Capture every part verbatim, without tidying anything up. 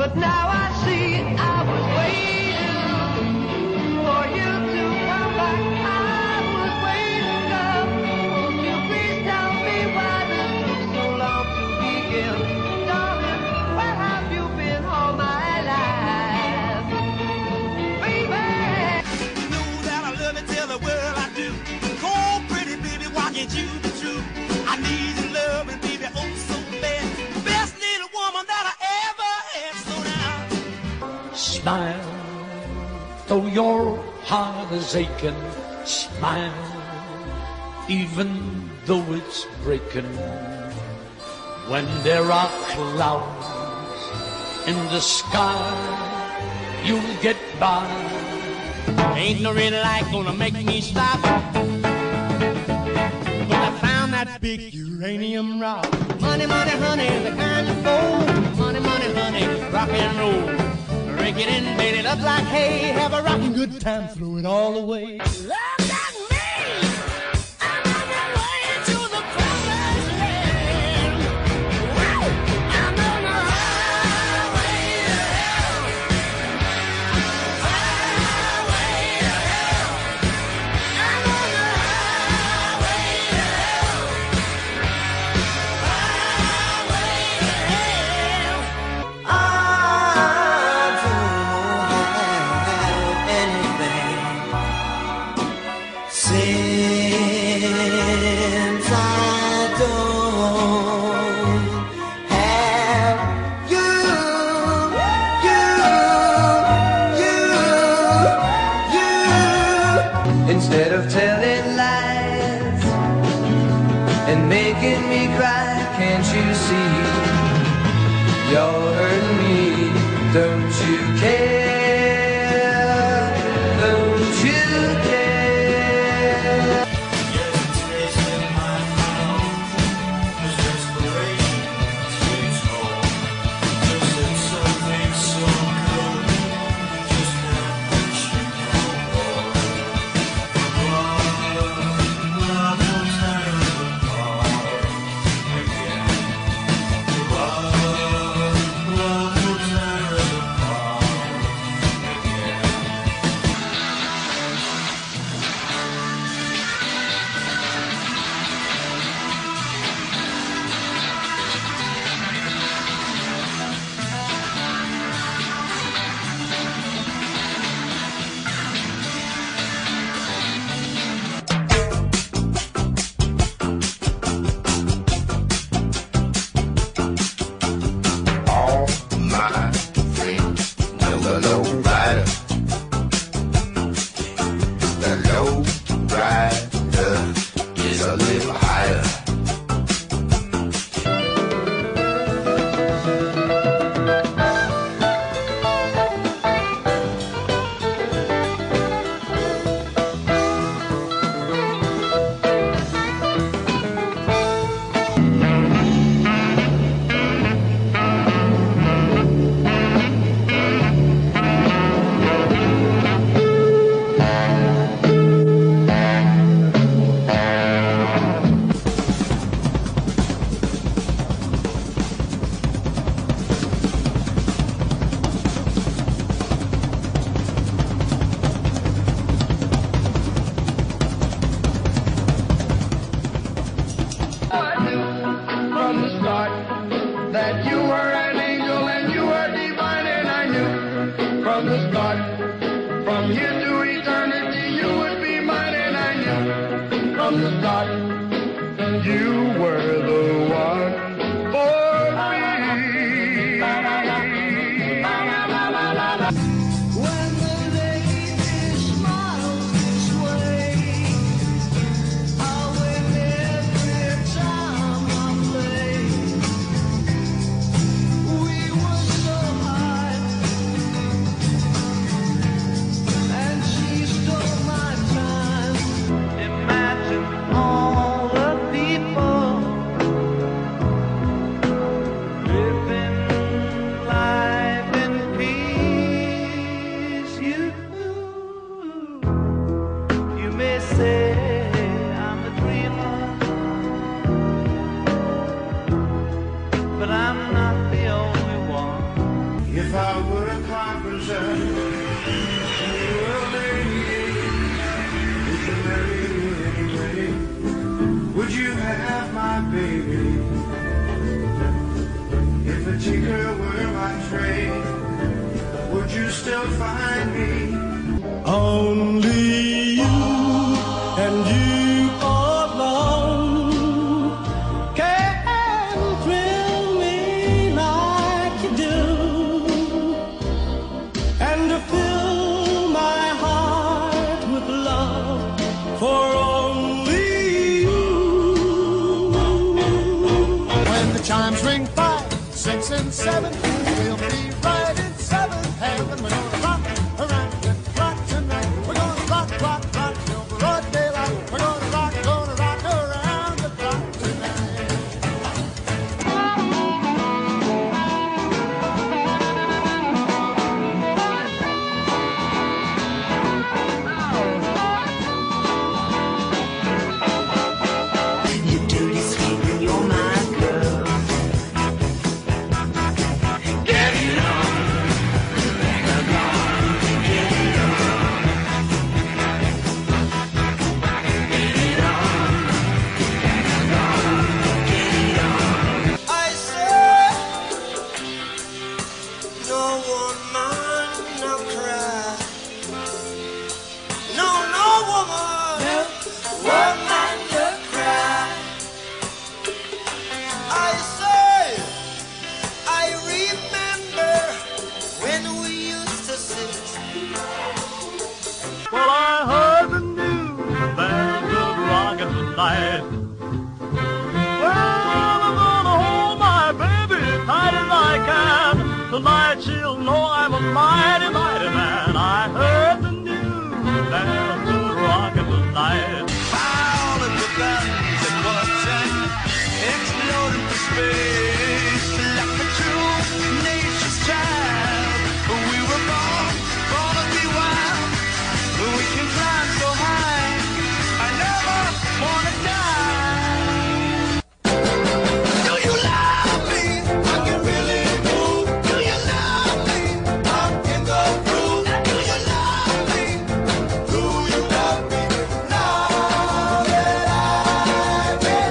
But now I see I was waiting for you to come back. I was waiting up. Won't you please tell me why this took so long to begin? Darling, where have you been all my life? Baby! You know that I love and tell the world I do. Cold, pretty baby, why can't you be true? I need your love and baby, oh so bad. Best little woman that I ever had. So now, smile, though your heart is aching. Smile, even though it's breaking. When there are clouds in the sky, you'll get by. ain't no red light gonna make me stop. But I found that big uranium rock. Money, money, honey, the kind you fold. Money, money, honey, rock and roll. Break it in, baby, up like hay. Have a rockin' good time, throw it all away. Look at me! I'm on my way to the promised land. Wow! I'm on the highway to hell. Highway to hell. I'm on the highway to hell. Highway to hell. I don't have anything since I don't have you, you, you, you. Instead of telling lies and making me cry, can't you see? You're hurting me, don't you care? Don't you care? Yesterday's in my mouth, this desperation takes hold. Just said something so good, just that much you know. Love, love will tear us apart again. Love, love will tear us apart again. All my friends know the low rider. The low rider is a little higher. I knew from the start that you were an angel and you were divine, and I knew from the start, from here to eternity, you would be mine, and I knew from the start, you were the one for me. When the lady smiles this way, I win every time I play. We were so high and If I were a carpenter and you were a lady, would you marry me anyway? Would you have my baby? If a tinker were my trade, would you still find me? Only you and you alone can thrill me like you do, and to fill my heart with love for only you. When the chimes ring five, six, and seven, we'll be right in seventh heaven. We're gonna rock around the clock tonight. We're gonna rock, rock, rock till broad daylight. We're gonna rock, gonna rock around the clock tonight. You dirty sweet, you're my girl. Get it on, get it on, get it on, get it on, get it on. I say, no woman, no cry. No, no woman, woman, no cry. I say, I remember when we used to sit. Well, I heard the news that the rocket tonight. Well, I'm gonna hold my baby tight as I can. Tonight she'll know I'm a mighty, mighty man. I heard the news that the rocket tonight. All of the guns and bullets exploding for space like a true nature's child. We were born, born to be wild. We can climb so high. I never wanna die. Do you love me? I can really move. Do you love me? I'm in the groove. Do you love me? Do you love me? Now that I've been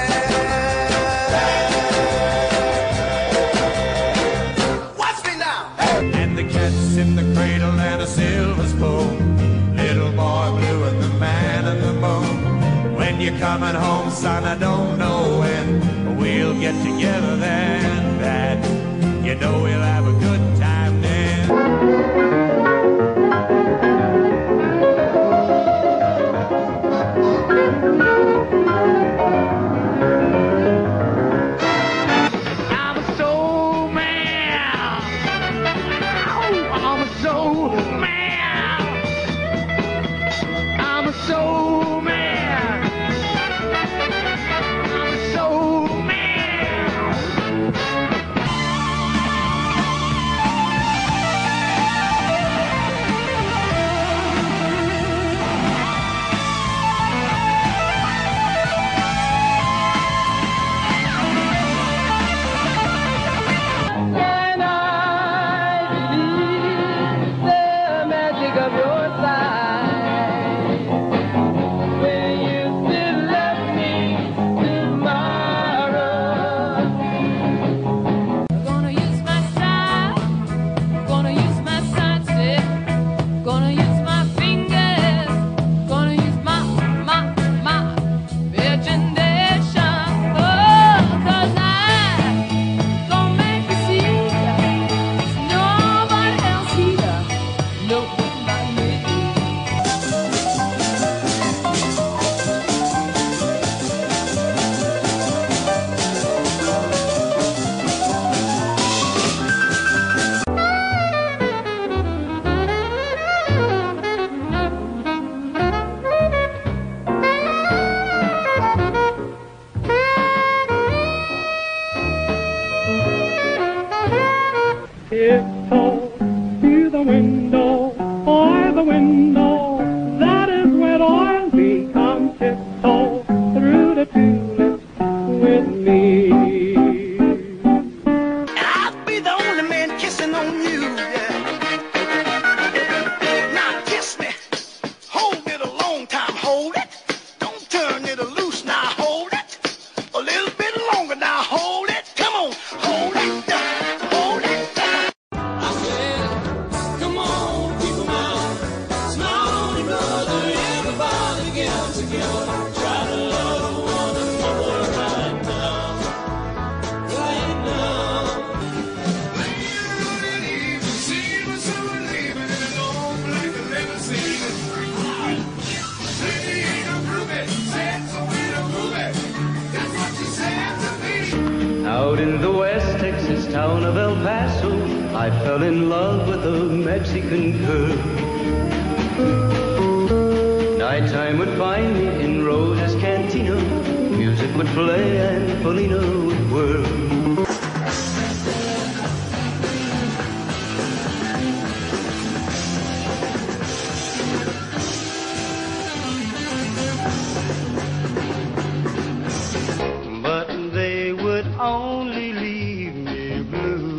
there. Watch me now. And the cat's in the cradle and a silver spoon. Little boy blue and the man in the moon. When you're coming home, son, I don't know when. We'll get together then, Dad. You know we'll have a good time then. I'm a soul man. I'm a soul man. I'm a soul man. I'm a soul man. town of El Paso, I fell in love with a Mexican girl. Nighttime would find me in Rosa's cantina. Music would play and Felina would whirl. But they would only leave me blue.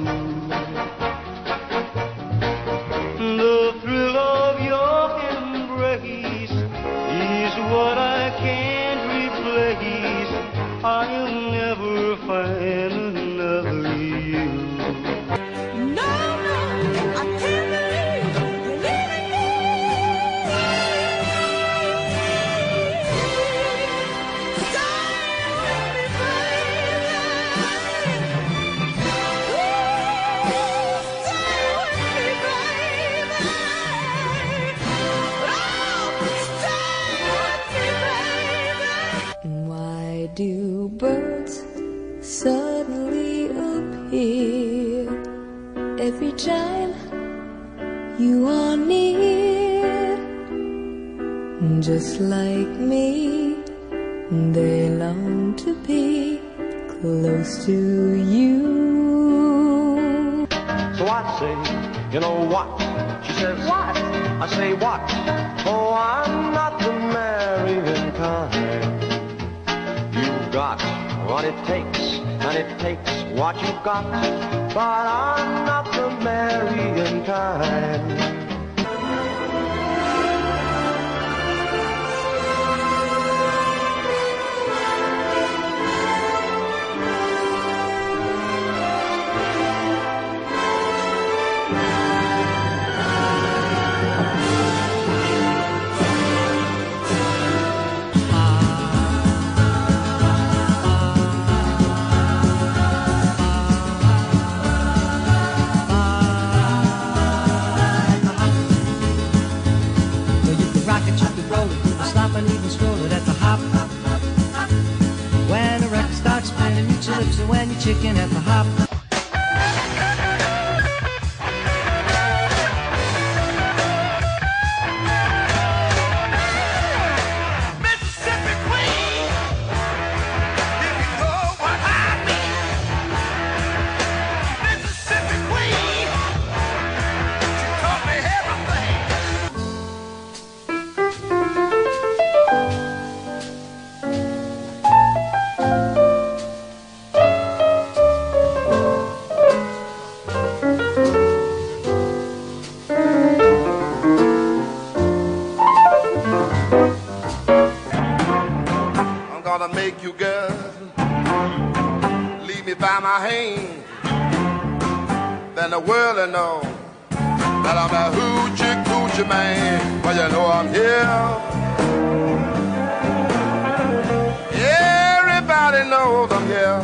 The thrill of your embrace is what I can't replace. I'll never find another you. No, no, I can't believe you're leaving me. Stay with me, baby. Ooh, stay with me, baby. Oh, stay with me, baby. Why do birds suddenly appear every time you are near? Just like me, they long to be close to you. So I say, you know what? She says, what? I say, what? Oh, I'm not the marrying kind. You've got what it takes, and it takes what you've got. But I'm not the marrying kind. Stop and even stroll it at the hop. When the record starts spinning, mute your lips and when you're chicken at the hop. Mississippi Queen, if you know what I mean. Mississippi Queen, she taught me everything. I'm gonna make you girls leave me by my hand. Then the world will know that I'm a hoochie coochie man. Well, you know I'm here. Everybody knows I'm here.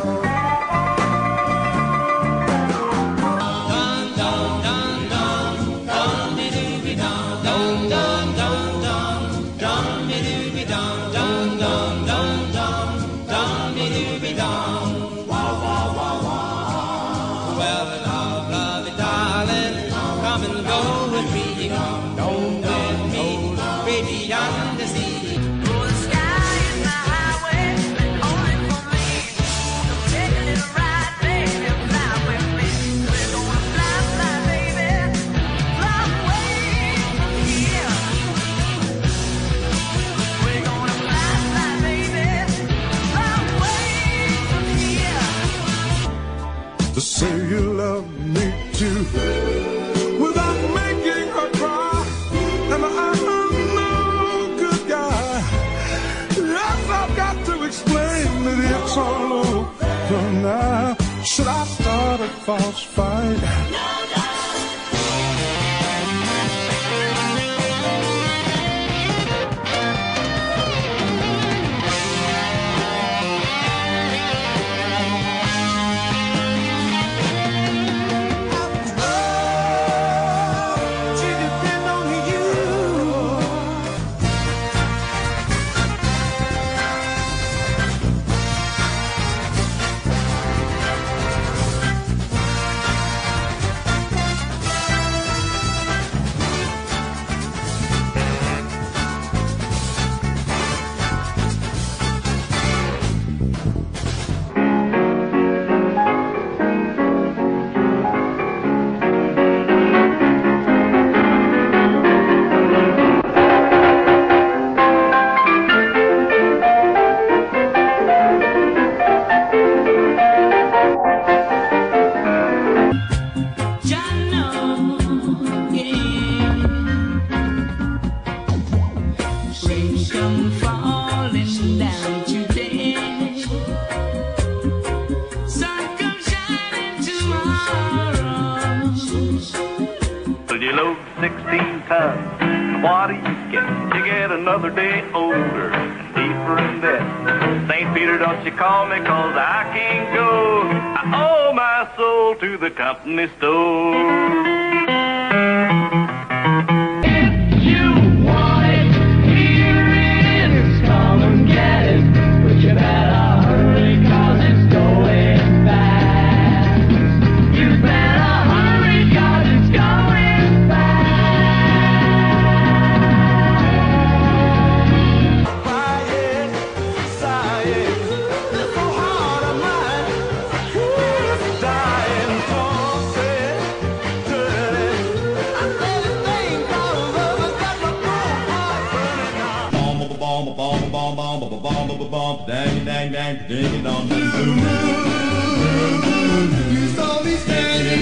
To say you love me too without making her cry. And I'm no good guy. Yes, I've got to explain that it's all over now. Should I start a false fight? Well, you load sixteen tons. What do you get? You get another day older and deeper in debt. Saint Peter, don't you call me, cause I can't go. I owe my soul to the company store. Dang, dang, dang, ding it on the moon. You saw me standing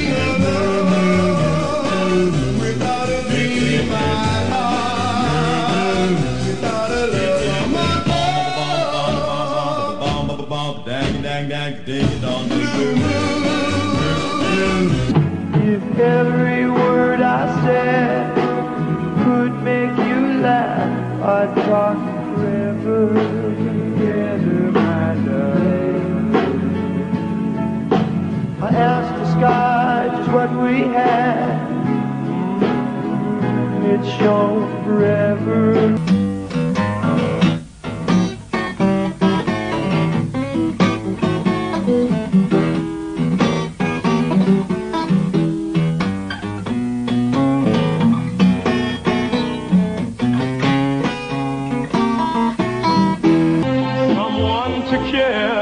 alone without a dream in my heart, without a love on my heart. Dang, dang, dang, ding it on the moon. If every word I said could make you laugh, I'd talk forever. I asked the sky just what we had. It's shown forever. Someone to care.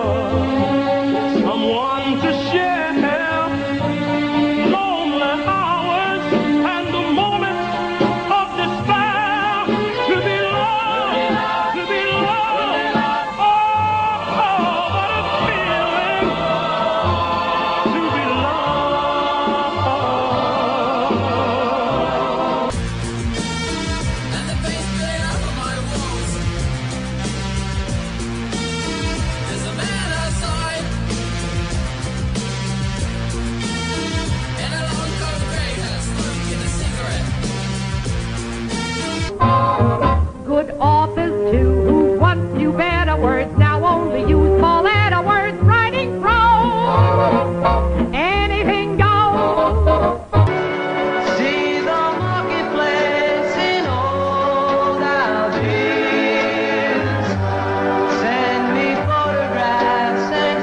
Good authors too, who once knew better words, now only use four-letter words, writing prose. Anything goes. See the marketplace in old Algiers. Send me photographs and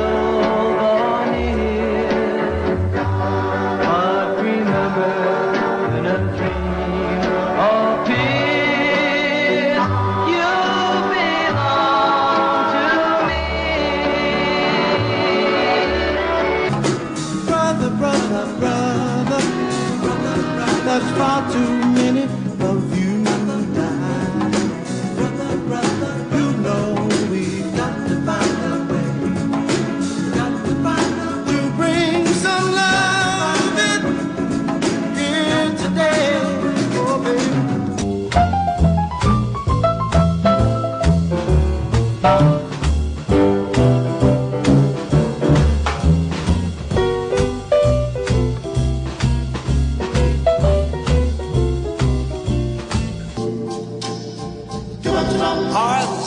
souvenirs. But remember the dream of peace. You belong to me. Brother, brother, brother, brother, that's far too many of you die. Brother, brother, you know we've got to find a way, got to find a way to bring some love in here today, oh baby. Are the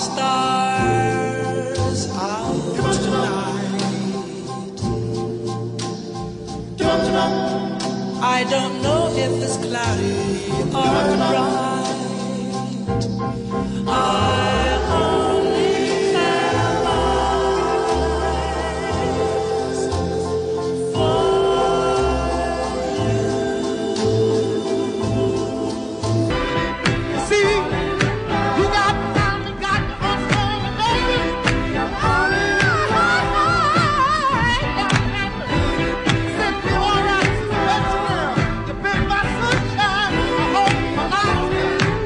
stars out tonight? I don't know if it's cloudy or bright. I only have eyes for you. See, you got time, you got to understand me, baby. Simply all right, special girl. You've been my sunshine, I hope my life.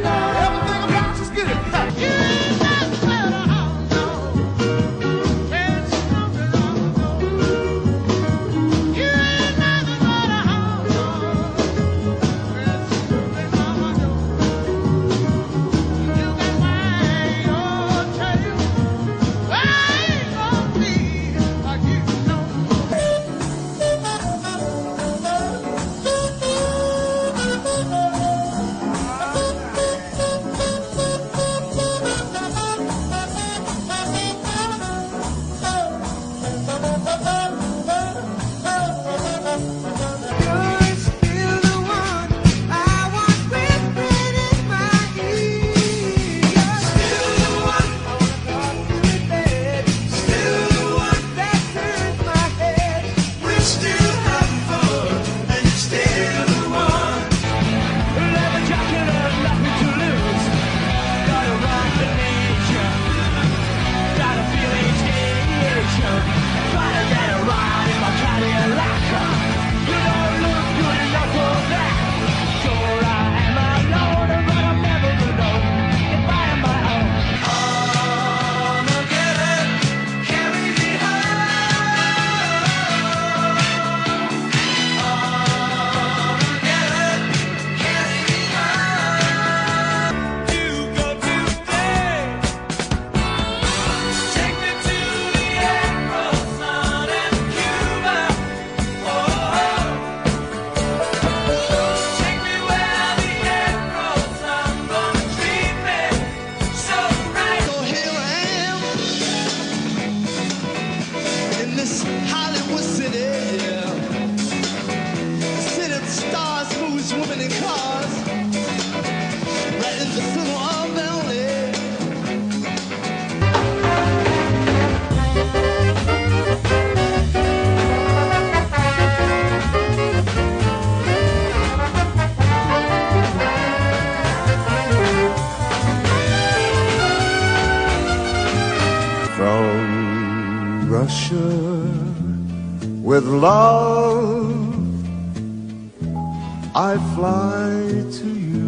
with love I fly to you,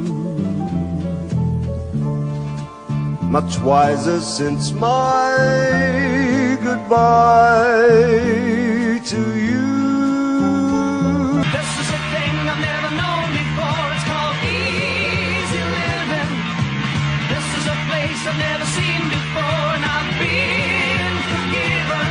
much wiser since my goodbye to you. This is a thing I've never known before. It's called easy living. This is a place I've never seen before, and I've been forgiven.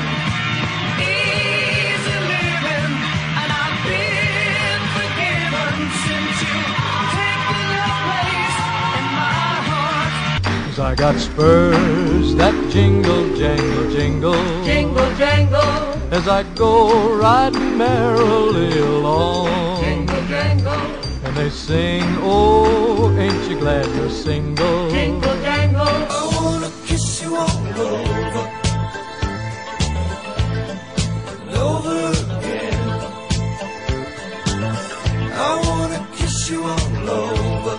Easy living, and I've been forgiven since you've taken your place in my heart. 'Cause I got spurs that jingle, jangle, jingle, Jingle, jangle, as I go riding merrily along. jingle, jangle, And they sing, oh, ain't you glad you're single? jingle, jangle. I wanna kiss you all over, and over again. I wanna kiss you all over,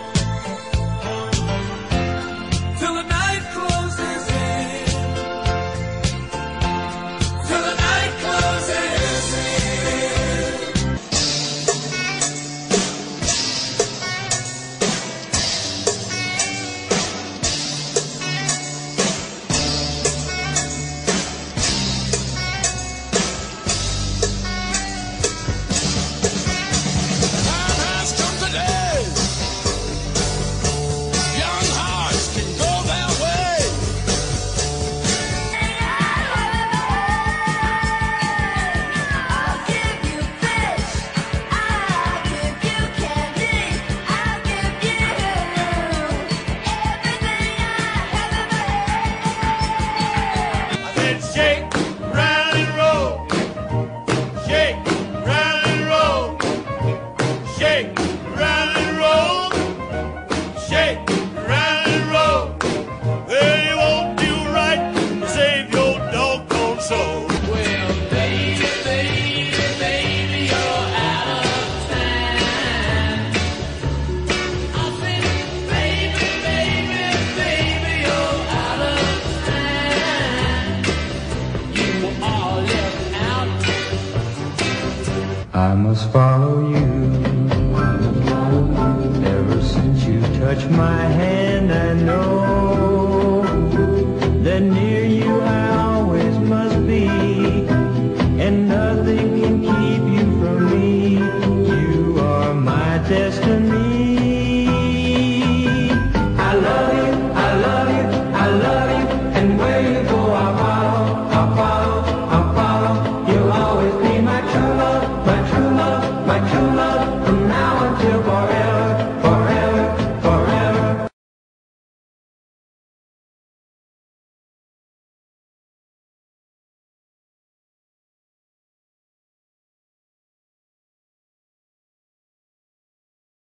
till the night closes in, till the night closes in. Time has come today. Young hearts can go their way. I'll give you fish, I'll give you candy, I'll give you everything I have ever had. Then shake, round and roll. Shake, round and roll. Shake, round and roll. Shake, round and roll. They won't do right to save your doggone soul. Well, baby, baby, baby, you're out of time. I said, baby, baby, baby, you're out of time. You are left out. I must follow you. Ever since you touched my hand,